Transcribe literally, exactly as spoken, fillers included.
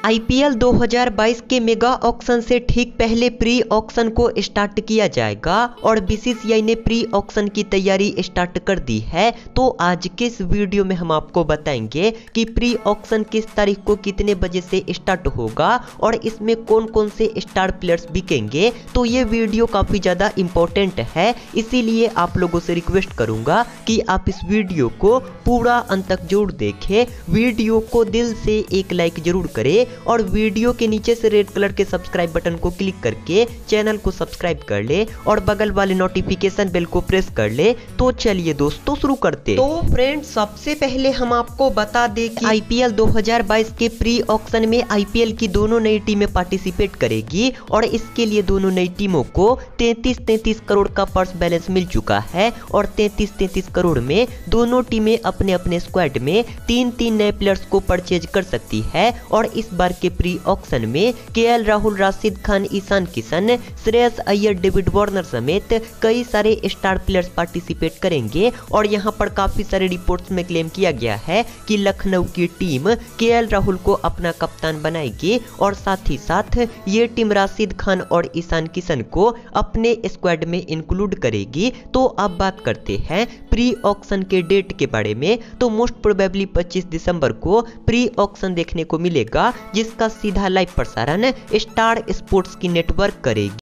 IPL दो हज़ार बाईस के मेगा ऑक्शन से ठीक पहले प्री ऑक्शन को स्टार्ट किया जाएगा और बीसीसीआई ने प्री ऑक्शन की तैयारी स्टार्ट कर दी है। तो आज के इस वीडियो में हम आपको बताएंगे कि प्री ऑक्शन किस तारीख को कितने बजे से स्टार्ट होगा और इसमें कौन कौन से स्टार प्लेयर्स बिकेंगे। तो ये वीडियो काफी ज्यादा इंपॉर्टेंट है, इसीलिए आप लोगों से रिक्वेस्ट करूंगा कि आप इस वीडियो को पूरा अंत तक जरूर देखें। वीडियो को दिल से एक लाइक जरूर करें और वीडियो के नीचे से रेड कलर के सब्सक्राइब बटन को क्लिक करके चैनल को सब्सक्राइब कर ले और बगल वाले नोटिफिकेशन बेल को प्रेस कर ले। तो चलिए दोस्तों शुरू करते। तो फ्रेंड्स, सबसे पहले हम आपको बता दें कि आईपीएल दो हज़ार बाईस के प्री ऑक्शन में आईपीएल की दोनों नई टीमें पार्टिसिपेट करेगी और इसके लिए दोनों नई टीमों को तैंतीस तैंतीस करोड़ का पर्स बैलेंस मिल चुका है और तैंतीस तैंतीस करोड़ में दोनों टीमें अपने अपने स्क्वाड में तीन तीन नए प्लेयर्स को परचेज कर सकती है। और इस बार के प्री ऑक्शन में KL Rahul, Rashid Khan, Ishan Kishan, Shreyas Iyer, David Warner समेत कई सारे स्टार प्लेयर्स पार्टिसिपेट करेंगे। और यहां पर काफी सारे रिपोर्ट्स में क्लेम किया गया है कि लखनऊ की टीम केएल राहुल को अपना कप्तान बनाएगी और साथ ही साथ ये टीम राशिद खान और ईशान किशन को अपने स्क्वाड में इंक्लूड करेगी। तो अब बात करते हैं प्री ऑक्शन के डेट के बारे में। तो मोस्ट प्रोबेबली पच्चीस दिसंबर को प्री ऑक्शन देखने को मिलेगा, जिसका सीधा लाइव प्रसारण स्टार स्पोर्ट्स की नेटवर्क करेगी।